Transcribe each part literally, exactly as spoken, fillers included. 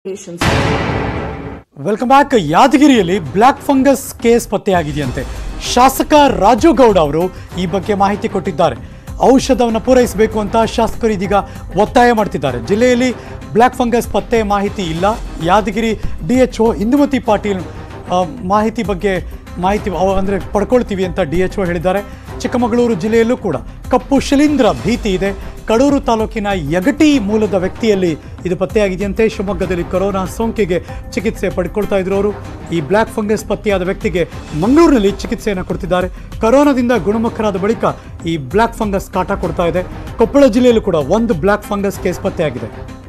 Welcome back. ಯಾದಗಿರಿಯಲ್ಲಿ black fungus case ಪತ್ತೆಯಾಗಿದೆಯಂತೆ. ಶಾಸಕ ರಾಜು ಗೌಡ ಅವರು ಈ ಬಗ್ಗೆ ಮಾಹಿತಿ ಕೊಟ್ಟಿದ್ದಾರೆ. ಔಷಧವನ್ನು ಪೂರೈಸಬೇಕು ಅಂತ ಶಾಸಕರು ಇದೀಗ ಒತ್ತಾಯ ಮಾಡ್ತಿದ್ದಾರೆ. ಜಿಲ್ಲೆಯಲ್ಲಿ ಬ್ಲ್ಯಾಕ್ ಫಂಗಸ್ ಪತ್ತೆ ಮಾಹಿತಿ ಇಲ್ಲ. Yadgiri D H O Indumati Patil ಮಾಹಿತಿ ಬಗ್ಗೆ ಮಾಹಿತಿ ಅಂದರೆ ಪಡ್ಕೊಳ್ತೀವಿ ಅಂತ ಡಿ ಎಚ್ ಒ ಹೇಳಿದ್ದಾರೆ. ಚಿಕ್ಕಮಗಳೂರು ಜಿಲ್ಲೆಯಲ್ಲೂ ಕೂಡ ಕಪ್ಪು ಶಿಲೀಂಧ್ರ ಭೀತಿ ಇದೆ. ಕಡೂರು ತಾಲೂಕಿನ ಯಗಟಿ ಮೂಲದ ವ್ಯಕ್ತಿಯಲ್ಲಿ ಇದು ಪತ್ತೆಯಾಗಿದೆಯಂತೆ. ಶಿವಮೊಗ್ಗದಲ್ಲಿ ಕೊರೋನಾ ಸೋಂಕಿಗೆ ಚಿಕಿತ್ಸೆ ಪಡ್ಕೊಳ್ತಾ ಇದ್ರು ಅವರು. ಈ ಬ್ಲ್ಯಾಕ್ ಫಂಗಸ್ ಪತ್ತೆಯಾದ ವ್ಯಕ್ತಿಗೆ ಮಂಗಳೂರಿನಲ್ಲಿ ಚಿಕಿತ್ಸೆಯನ್ನು ಕೊಡ್ತಿದ್ದಾರೆ. ಕೊರೋನಾದಿಂದ ಗುಣಮುಖರಾದ ಬಳಿಕ ಈ ಬ್ಲ್ಯಾಕ್ ಫಂಗಸ್ ಕಾಟ ಕೊಡ್ತಾ ಇದೆ. ಕೊಪ್ಪಳ ಜಿಲ್ಲೆಯಲ್ಲೂ ಕೂಡ ಒಂದು ಬ್ಲ್ಯಾಕ್ ಫಂಗಸ್ ಕೇಸ್ ಪತ್ತೆಯಾಗಿದೆ.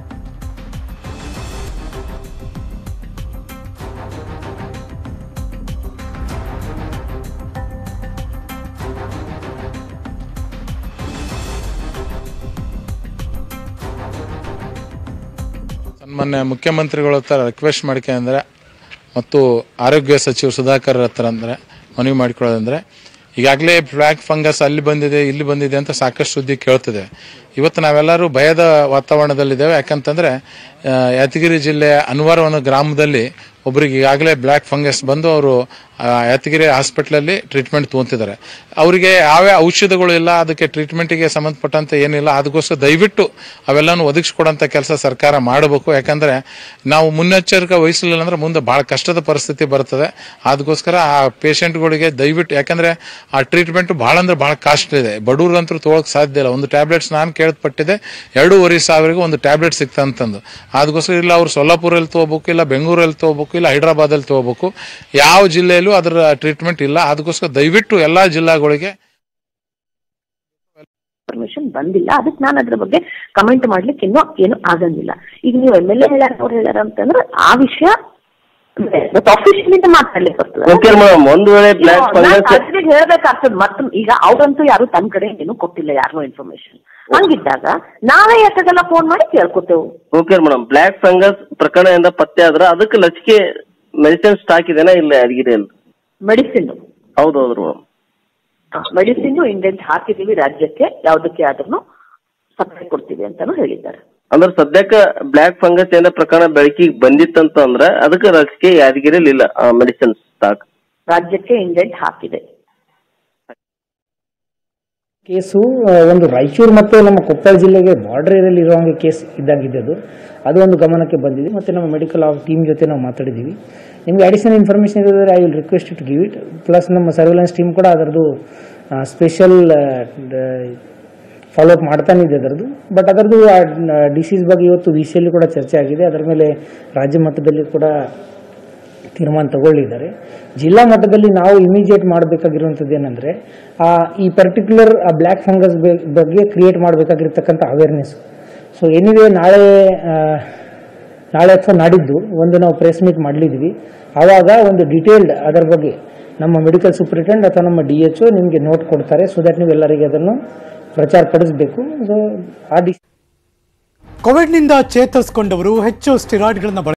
ಮೊನ್ನೆ ಮುಖ್ಯಮಂತ್ರಿಗಳ ಹತ್ರ ರಿಕ್ವೆಸ್ಟ್ ಮಾಡ್ಕೆ ಅಂದರೆ ಮತ್ತು ಆರೋಗ್ಯ ಸಚಿವ ಸುಧಾಕರ್ ಹತ್ರ ಅಂದರೆ ಮನವಿ ಮಾಡಿಕೊಳ್ಳೋದಂದ್ರೆ, ಈಗಾಗಲೇ ಬ್ಲ್ಯಾಕ್ ಫಂಗಸ್ ಅಲ್ಲಿ ಬಂದಿದೆ ಇಲ್ಲಿ ಬಂದಿದೆ ಅಂತ ಸಾಕಷ್ಟು ಸುದ್ದಿ ಕೇಳ್ತಿದೆ. ಇವತ್ತು ನಾವೆಲ್ಲರೂ ಭಯದ ವಾತಾವರಣದಲ್ಲಿದ್ದೇವೆ. ಯಾಕಂತಂದ್ರೆ ಯಾದಗಿರಿ ಜಿಲ್ಲೆಯ ಅನ್ವರವನ ಗ್ರಾಮದಲ್ಲಿ ಒಬ್ಬರಿಗೆ ಈಗಾಗಲೇ ಬ್ಲ್ಯಾಕ್ ಫಂಗಸ್ ಬಂದು ಅವರು ಯಾದಗಿರಿ ಹಾಸ್ಪಿಟ್ಲಲ್ಲಿ ಟ್ರೀಟ್ಮೆಂಟ್ ತೊಗೊಂತಿದ್ದಾರೆ. ಅವರಿಗೆ ಯಾವ್ಯಾವ ಔಷಧಗಳು ಇಲ್ಲ, ಅದಕ್ಕೆ ಟ್ರೀಟ್ಮೆಂಟಿಗೆ ಸಂಬಂಧಪಟ್ಟಂತೆ ಏನಿಲ್ಲ. ಅದಕ್ಕೋಸ್ಕರ ದಯವಿಟ್ಟು ಅವೆಲ್ಲನೂ ಒದಗಿಸ್ಕೊಡೋಂಥ ಕೆಲಸ ಸರ್ಕಾರ ಮಾಡಬೇಕು. ಯಾಕಂದ್ರೆ ನಾವು ಮುನ್ನೆಚ್ಚರಿಕೆ ವಹಿಸಲಿಲ್ಲ ಅಂದ್ರೆ ಮುಂದೆ ಬಹಳ ಕಷ್ಟದ ಪರಿಸ್ಥಿತಿ ಬರ್ತದೆ. ಅದಕ್ಕೋಸ್ಕರ ಆ ಪೇಷಂಟ್ಗಳಿಗೆ ದಯವಿಟ್ಟು, ಯಾಕಂದ್ರೆ ಆ ಟ್ರೀಟ್ಮೆಂಟ್ ಬಹಳ ಅಂದ್ರೆ ಬಹಳ ಕಾಸ್ಟ್ಲಿ ಇದೆ. ಬಡವ್ರಂತೂ ತೊಗೊಳಕ್ ಸಾಧ್ಯ ಇಲ್ಲ. ಒಂದು ಟ್ಯಾಬ್ಲೆಟ್ಸ್ ನಾನು ಕೇಳ್ಪಟ್ಟಿದೆ ಎರಡೂವರೆ ಸಾವಿರಗೆ ಒಂದು ಟ್ಯಾಬ್ಲೆಟ್ ಸಿಗ್ತಂತಂದು. ಅದಕ್ಕೋಸ್ಕರ ಇಲ್ಲ ಅವ್ರು ಸೊಲ್ಲಾಪುರಲ್ಲಿ ತಗೋಬೇಕು, ಇಲ್ಲ ಬೆಂಗಳೂರಲ್ಲಿ ತಗೋಬೇಕು, ಇಲ್ಲ ಹೈದರಾಬಾದಲ್ಲಿ ತಗೋಬೇಕು. ಯಾವ ಜಿಲ್ಲೆಯಲ್ಲೂ ಅದರ ಟ್ರೀಟ್ಮೆಂಟ್ ಇಲ್ಲ. ಅದಕ್ಕೋಸ್ಕರ ದಯವಿಟ್ಟು ಎಲ್ಲಾ ಜಿಲ್ಲಾಗಳಿಗೆ ಪರ್ಮಿಷನ್ ಬಂದಿಲ್ಲ. ಅದಕ್ಕೆ ನಾನು ಅದ್ರ ಬಗ್ಗೆ ಕಮೆಂಟ್ ಮಾಡ್ಲಿಕ್ಕೆ ಇನ್ನೂ ಏನು ಆಗಂಗಿಲ್ಲ. ಈಗ ನೀವು ಎಮ್ ಎಲ್ ಎ ಹೇಳ್ಯಾರ ಅವ್ರು ಹೇಳ್ಯಾರ ಅಂತಂದ್ರೆ ಆ ವಿಷಯ ಆಫೀಷಿಯಲ್ ಮಾತಾಡ್ಲಿಕ್ಕೆ ಬರ್ತದೆ. ಹೇಳ್ಬೇಕಾಗ್ತದೆ. ಮತ್ತೆ ಈಗ ಅವ್ರಂತೂ ಯಾರು ತನ್ನ ಕಡೆ ಏನು ಕೊಟ್ಟಿಲ್ಲ, ಯಾರಿಗೂ ಇನ್ಫಾರ್ಮೇಶನ್. ಹಂಗಿದ್ದಾಗ ನಾವೇ ಯಾಕಾಗೆಲ್ಲ ಫೋನ್ ಮಾಡಿ ಕೇಳ್ಕೊತೇವೆ. ಓಕೆ ಮೇಡಮ್, ಬ್ಲ್ಯಾಕ್ ಫಂಗಸ್ ಪ್ರಕರಣದಿಂದ ಪತ್ತೆ ಆದ್ರೆ ಅದಕ್ಕೆ ಲಸಿಕೆ ಮೆಡಿಸಿನ್ ಸ್ಟಾಕ್ ಇದೆನಾ ಇಲ್ಲ ಯಾದಗಿರಿಯಲ್ಲಿ? ಮೆಡಿಸಿನ್ ಹೌದೌದು ಮೇಡಮ್, ಮೆಡಿಸಿನ್ ಇಂಡೆಂಟ್ ಹಾಕಿದೀವಿ ರಾಜ್ಯಕ್ಕೆ, ಯಾವ್ದಕ್ಕೆ ಆದ್ರೂ ಸಪ್ಲೈ ಕೊಡ್ತೀವಿ ಅಂತಾನು ಹೇಳಿದ್ದಾರೆ. ಅಂದ್ರೆ ಸದ್ಯಕ್ಕೆ ಬ್ಲ್ಯಾಕ್ ಫಂಗಸ್ ಏನ ಪ್ರಕರಣ ಬೆಳಕಿಗೆ ಬಂದಿತ್ತಂತ ಅಂದ್ರೆ ಅದಕ್ಕೆ ಲಸಿಕೆ ಯಾದಗಿರಿಯಲ್ಲಿ ಇಲ್ಲ, ಮೆಡಿಸಿನ್ ಸ್ಟಾಕ್ ರಾಜ್ಯಕ್ಕೆ ಇಂಡೆಂಟ್ ಹಾಕಿದೆ. ಕೇಸು ಒಂದು ರಾಯಚೂರು ಮತ್ತು ನಮ್ಮ ಕೊಪ್ಪಳ ಜಿಲ್ಲೆಗೆ ಬಾರ್ಡರ್ ಏರಿಯಲ್ಲಿ ಇರೋ ಒಂದು ಕೇಸ್ ಇದ್ದಾಗಿದ್ದು ಅದು ಒಂದು ಗಮನಕ್ಕೆ ಬಂದಿದೆ. ಮತ್ತು ನಮ್ಮ ಮೆಡಿಕಲ್ ಆಫ್ ಟೀಮ್ ಜೊತೆ ನಾವು ಮಾತಾಡಿದ್ದೀವಿ. ನಿಮಗೆ ಅಡಿಷನಲ್ ಇನ್ಫಾರ್ಮೇಷನ್ ಇರೋದ್ರೆ I will request to give it. Plus ನಮ್ಮ ಸರ್ವೆಲೆನ್ಸ್ ಟೀಮ್ ಕೂಡ ಅದರದ್ದು ಸ್ಪೆಷಲ್ ಫಾಲೋ ಅಪ್ ಮಾಡ್ತಾನೆ ಇದೆ ಅದರದ್ದು. ಬಟ್ ಅದರದ್ದು ಡಿಸೀಸ್ ಬಗ್ಗೆ ಇವತ್ತು ವಿ ಸಿ ಅಲ್ಲಿ ಕೂಡ ಚರ್ಚೆ ಆಗಿದೆ. ಅದರ ಮೇಲೆ ರಾಜ್ಯ ಮಟ್ಟದಲ್ಲಿ ಕೂಡ ತೀರ್ಮಾನ ತಗೊಳ್ಳಿದ್ದಾರೆ. ಜಿಲ್ಲಾ ಮಟ್ಟದಲ್ಲಿ ನಾವು ಇಮಿಡಿಯೇಟ್ ಮಾಡಬೇಕಾಗಿರುವಂಥದ್ದು ಏನಂದರೆ ಈ ಪರ್ಟಿಕ್ಯುಲರ್ ಬ್ಲ್ಯಾಕ್ ಫಂಗಸ್ ಬಗ್ಗೆ ಕ್ರಿಯೇಟ್ ಮಾಡಬೇಕಾಗಿರ್ತಕ್ಕಂಥ ಅವೇರ್ನೆಸ್. ಸೊ ಎನಿವೇ ನಾಳೆ ನಾಳೆ ಅಥವಾ ನಾಡಿದ್ದು ಒಂದು ನಾವು ಪ್ರೆಸ್ ಮೀಟ್ ಮಾಡಲಿದ್ವಿ. ಆವಾಗ ಒಂದು ಡಿಟೇಲ್ಡ್ ಅದರ ಬಗ್ಗೆ ನಮ್ಮ ಮೆಡಿಕಲ್ ಸೂಪರಿಂಟೆಂಡೆಂಟ್ ಅಥವಾ ನಮ್ಮ ಡಿ ಎಚ್ ಒ ನಿಮಗೆ ನೋಟ್ ಕೊಡ್ತಾರೆ. ಸೊ ದಟ್ ನೀವು ಎಲ್ಲರಿಗೆ ಅದನ್ನು ಪ್ರಚಾರ ಪಡಿಸಬೇಕು. ಸೊ ಆ ಡಿ ಕೋವಿಡ್ನಿಂದ ಚೇತರಿಸಿಕೊಂಡವರು ಹೆಚ್ಚು ಸ್ಟಿರಾಯ್ಡ್ಗಳನ್ನು